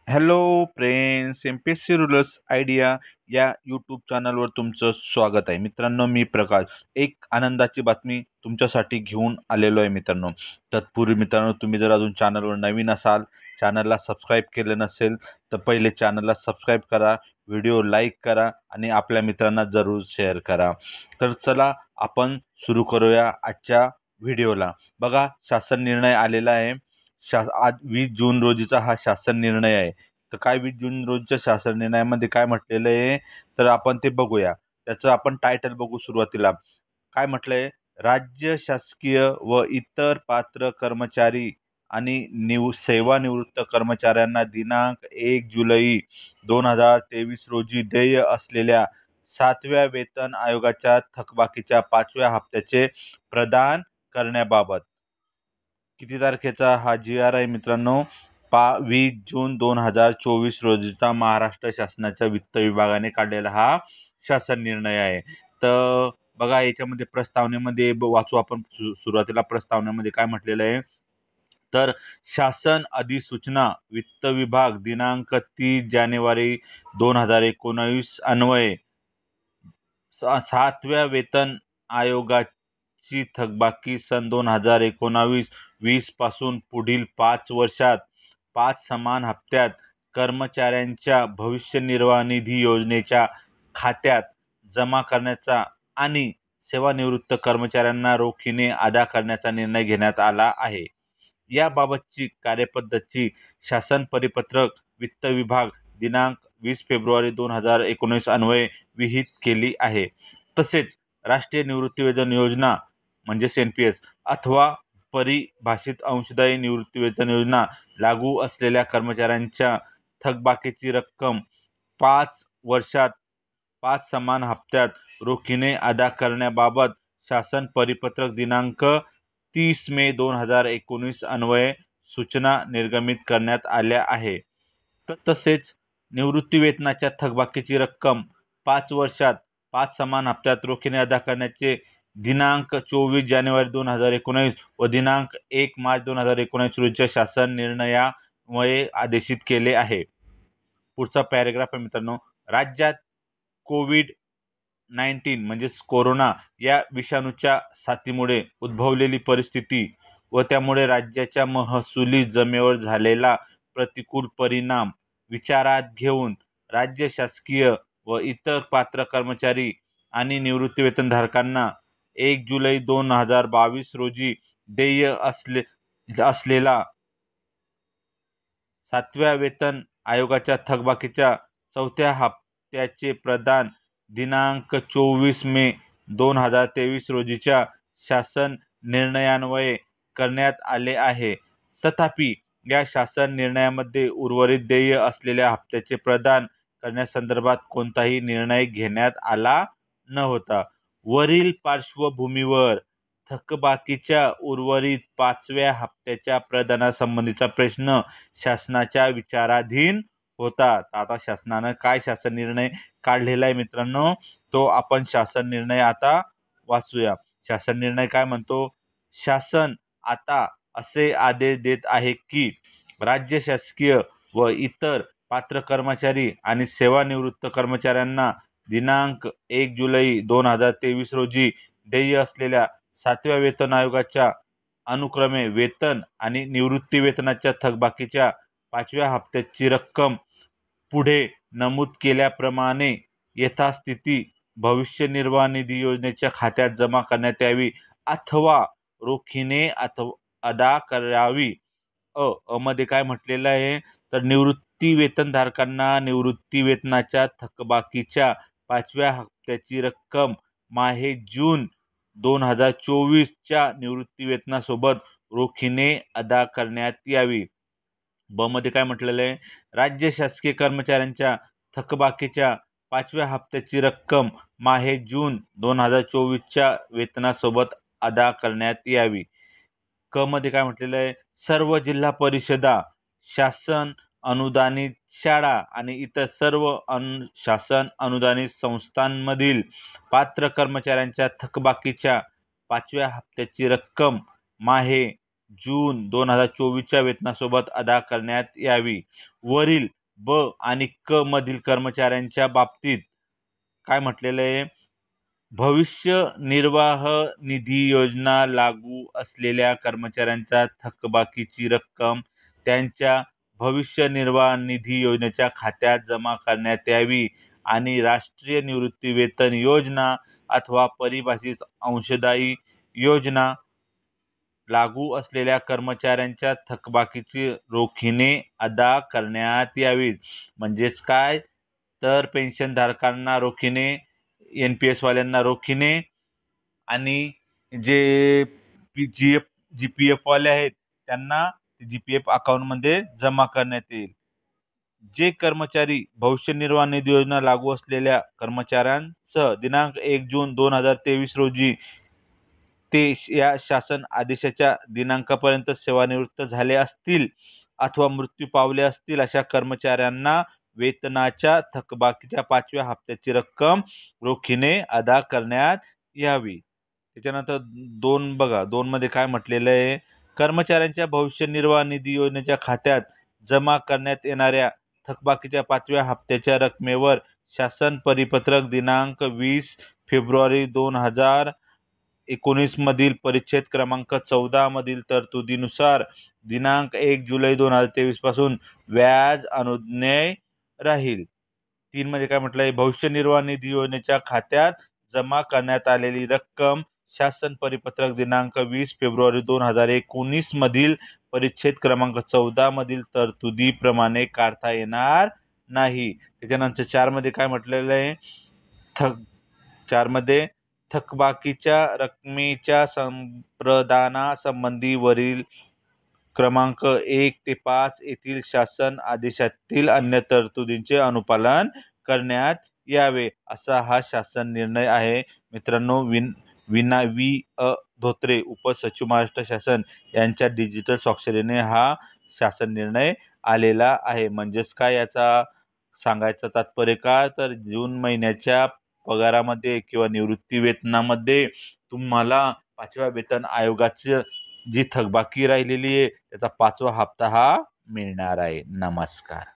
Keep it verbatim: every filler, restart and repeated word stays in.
Hello friends, M P S C rulers idea या YouTube चॅनलवर तुमचं स्वागत आहे. मित्रांनो, मी प्रकाश एक आनंदाची बातमी तुमच्यासाठी घेऊन आलेलो आहे. मित्रांनो, तत्पूर्वी मित्रांनो, तुम्ही जर अजून चॅनलवर नवीन असाल, चॅनलला सबस्क्राईब केलं नसेल तर पहिले चॅनलला सबस्क्राईब करा, व्हिडिओ लाईक करा आणि आपल्या मित्रांना जरूर शेअर करा. तर चला आपण सुरू करूया आजच्या व्हिडिओला. बघा, शासन निर्णय आलेला आहे. शा आज वीस जून रोजीचा हा शासन निर्णय आहे. तर काय वीस जून रोजीच्या शासन निर्णयामध्ये काय म्हटलेलं आहे तर आपण ते बघूया. त्याचं आपण टायटल बघू सुरुवातीला. काय म्हटलंय? राज्य शासकीय व इतर पात्र कर्मचारी आणि निव सेवानिवृत्त कर्मचाऱ्यांना दिनांक एक जुलै दोन हजार तेवीस रोजी देय असलेल्या सातव्या वेतन आयोगाच्या थकबाकीच्या पाचव्या हप्त्याचे प्रदान करण्याबाबत. किती तारखेचा हा जी आर आहे मित्रांनो? पा वीस जून दोन हजार चोवीस रोजीचा महाराष्ट्र शासनाच्या वित्त विभागाने काढलेला हा शासन निर्णय आहे. तर बघा, याच्यामध्ये प्रस्तावनेमध्ये ब- वाचू आपण. सु- सुरुवातीला प्रस्तावनेमध्ये काय म्हटलेलं आहे तर शासन अधिसूचना वित्त विभाग दिनांक तीस जानेवारी दोन हजार एकोणावीस अन्वये सा- सातव्या वेतन आयोगाची थकबाकी सन दोन हजार एकोणावीस वीस पासून पुढील पाच वर्षात पाच समान हप्त्यात कर्मचाऱ्यांच्या भविष्य निर्वाह निधी योजनेच्या खात्यात जमा करण्याचा आणि सेवानिवृत्त कर्मचाऱ्यांना रोखीने अदा करण्याचा निर्णय घेण्यात आला आहे. याबाबतची कार्यपद्धतीची शासन परिपत्रक वित्त विभाग दिनांक वीस फेब्रुवारी दोन हजार एकोणीस अन्वये विहित केली आहे. तसेच राष्ट्रीय निवृत्तीवेतन योजना म्हणजेच एन पी एस अथवा परिभाषित अंशदायी निवृत्तीवेतन योजना लागू असलेल्या कर्मचाऱ्यांच्या थकबाकीची रक्कम पाच वर्षात पाच समान हप्त्यात रोखीने अदा करण्याबाबत शासन परिपत्रक दिनांक तीस मे दोन हजार एकोणीस अन्वये सूचना निर्गमित करण्यात आल्या आहे. त- तसेच निवृत्तीवेतनाच्या थकबाकीची रक्कम पाच वर्षात पाच समान हप्त्यात रोखीने अदा करण्याचे दिनांक चोवीस जानेवारी दोन हजार एकोणीस व दिनांक एक मार्च दोन हजार एकोणीस रोजीच्या शासन निर्णयामुळे आदेशित केले आहे. पुढचा पॅरेग्राफ आहे मित्रांनो. राज्यात कोविड नाईन्टीन म्हणजेच कोरोना या विषाणूच्या साथीमुळे उद्भवलेली परिस्थिती व त्यामुळे राज्याच्या महसुली जमेवर झालेला प्रतिकूल परिणाम विचारात घेऊन राज्य शासकीय व इतर पात्र कर्मचारी आणि निवृत्तीवेतनधारकांना एक जुलै दोन हजार बावीस रोजी देय असले असलेला सातव्या वेतन आयोगाच्या थकबाकीच्या चौथ्या हप्त्याचे प्रदान दिनांक चोवीस मे दोन हजार तेवीस रोजीच्या शासन निर्णयान्वये करण्यात आले आहे. तथापि या शासन निर्णयामध्ये उर्वरित देय असलेल्या हप्त्याचे प्रदान करण्यासंदर्भात कोणताही निर्णय घेण्यात आला नव्हता. वरील पार्श्वभूमीवर थकबाकीच्या उर्वरित पाचव्या हप्त्याच्या प्रदानासंबंधीचा प्रश्न शासनाच्या विचाराधीन होता. आता शासनानं काय शासन निर्णय काढलेला आहे मित्रांनो, तो आपण शासन निर्णय आता वाचूया. शासन निर्णय काय म्हणतो? शासन आता असे आदेश देत आहे की राज्य शासकीय व इतर पात्र कर्मचारी आणि सेवानिवृत्त कर्मचाऱ्यांना दिनांक एक जुलै दोन हजार तेवीस रोजी देय असलेल्या सातव्या वेतन आयोगाच्या अनुक्रमे वेतन आणि निवृत्ती वेतनाच्या थकबाकीच्या पाचव्या हप्त्याची रक्कम पुढे नमूद केल्याप्रमाणे यथास्थिती भविष्य निर्वाह निधी योजनेच्या खात्यात जमा करण्यात यावी अथवा रोखीने अथवा अदा करावी. अ अ मध्ये काय म्हटलेलं आहे तर निवृत्ती वेतनधारकांना निवृत्ती वेतनाच्या थकबाकीच्या पाचव्या हप्त्याची रक्कम माहे जून दोन हजार चोवीसच्या निवृत्ती वेतनासोबत रोखीने अदा करण्यात यावी. ब मध्ये काय म्हटलेलं आहे? राज्य शासकीय कर्मचाऱ्यांच्या थकबाकीच्या पाचव्या हप्त्याची रक्कम माहे जून दोन हजार चोवीसच्या वेतनासोबत अदा करण्यात यावी. क मध्ये काय म्हटलेलं आहे? सर्व जिल्हा परिषदा, शासन अनुदानित शाळा आणि इतर सर्व अनु शासन अनुदानित संस्थांमधील पात्र कर्मचाऱ्यांच्या थकबाकीच्या पाचव्या हप्त्याची रक्कम माहे जून दोन हजार चोवीसच्या वेतनासोबत अदा करण्यात यावी. वरील ब आणि क मधील कर्मचाऱ्यांच्या बाबतीत काय म्हटलेलं आहे, भविष्य निर्वाह निधी योजना लागू असलेल्या कर्मचाऱ्यांच्या थकबाकीची रक्कम त्यांच्या भविष्य निर्वाह निधी योजनेच्या खात्यात जमा करण्यात यावी आणि राष्ट्रीय निवृत्ती वेतन योजना अथवा परिभाषित अंशदायी योजना लागू असलेल्या कर्मचाऱ्यांच्या थकबाकीची रोखीने अदा करण्यात यावी. म्हणजेच काय, तर पेन्शनधारकांना रोखीने, एन पी एस वाल्यांना रोखीने आणि जे P G F G P F वाले आहेत त्यांना जी पी एफ अकाउंटमध्ये जमा करण्यात येईल. जे कर्मचारी भविष्य निर्वाह निधी योजना लागू असलेल्या कर्मचाऱ्यांसह दिनांक एक जून दोन हजार तेवीस रोजी ते या शासन आदेशाच्या दिनांकापर्यंत सेवानिवृत्त झाले असतील अथवा मृत्यू पावले असतील अशा कर्मचाऱ्यांना वेतनाच्या थकबाकीच्या पाचव्या हप्त्याची रक्कम रोखीने अदा करण्यात यावी. त्याच्यानंतर दोन बघा, दोन मध्ये काय म्हटलेलं आहे, कर्मचाऱ्यांच्या भविष्य निर्वाह निधी योजनेच्या खात्यात जमा करण्यात येणाऱ्या थकबाकीच्या पाचव्या हप्त्याच्या रकमेवर शासन परिपत्रक दिनांक वीस फेब्रुवारी दोन हजार एकोणीस मधील परिच्छेद क्रमांक चौदा मधील तरतुदीनुसार दिनांक एक जुलै दोन हजार तेवीस पासून व्याज अनुज्ञेय राहील. तीन मध्ये काय म्हटलंय, भविष्य निर्वाह निधी योजनेच्या खात्यात जमा करण्यात आलेली रक्कम शासन परिपत्रक दिनांक वीस फेब्रुवारी दोन हजार एकोणीस मधील परिच्छेद क्रमांक चौदा मधील तरतुदीप्रमाणे काढता येणार नाही. त्याच्यानंतर चार मध्ये काय म्हटलेलं आहे, थक चार मध्ये थकबाकीच्या रकमेच्या संप्रदानासंबंधी वरील क्रमांक एक ते पाच येथील शासन आदेशातील अन्य तरतुदींचे अनुपालन करण्यात यावे, असा हा शासन निर्णय आहे. मित्रांनो, विन विना वी अ धोत्रे उपसचिव महाराष्ट्र शासन यांच्या डिजिटल स्वाक्षरीने हा शासन निर्णय आलेला आहे. म्हणजेच काय, याचा सांगायचं तात्पर्य काय, तर जून महिन्याच्या पगारामध्ये किंवा निवृत्ती वेतनामध्ये तुम्हाला पाचव्या वेतन आयोगाची जी थकबाकी राहिलेली आहे त्याचा पाचवा हप्ता हा मिळणार आहे. नमस्कार.